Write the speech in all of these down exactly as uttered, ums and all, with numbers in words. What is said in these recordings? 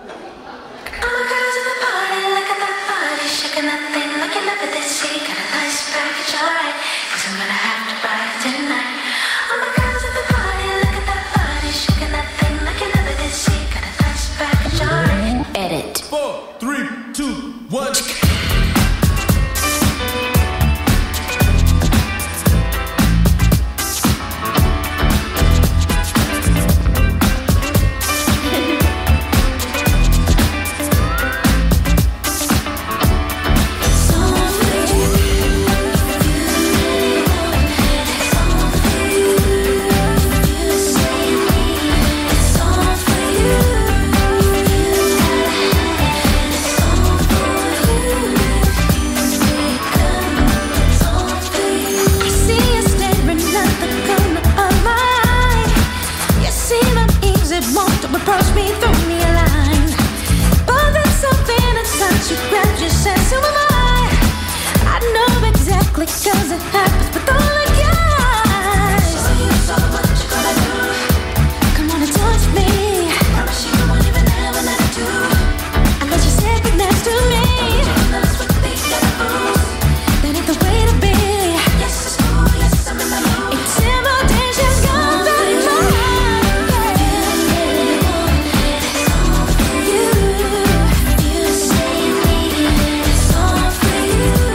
Cause it happens with all the guys. So you so what you gonna do? Come on and touch me. Promise you won't even ever let it do. I let you sit right next to me. That's what they gotta prove. That ain't the way to be. Yes, it's cool, yes, I'm in the mood. Intimidation's gone back in my heart. It's all for you. You say you need it. It's all for you.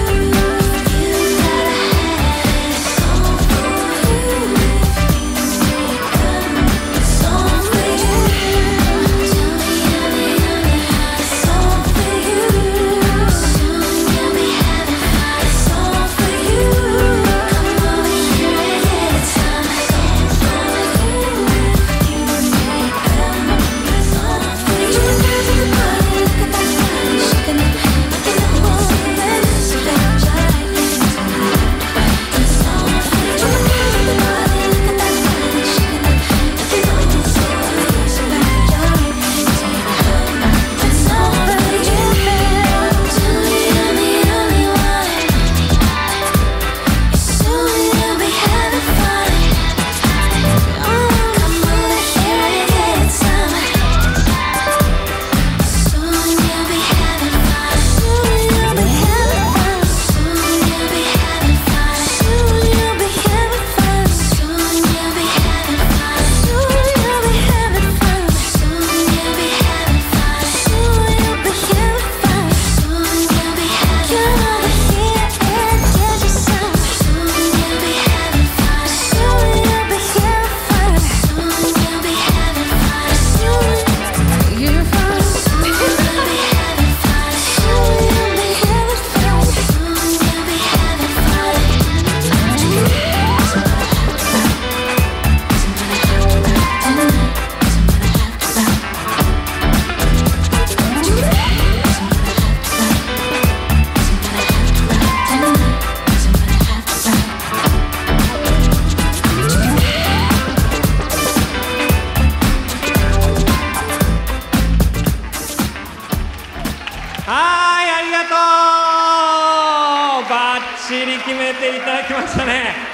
バッチリ決めていただきましたね。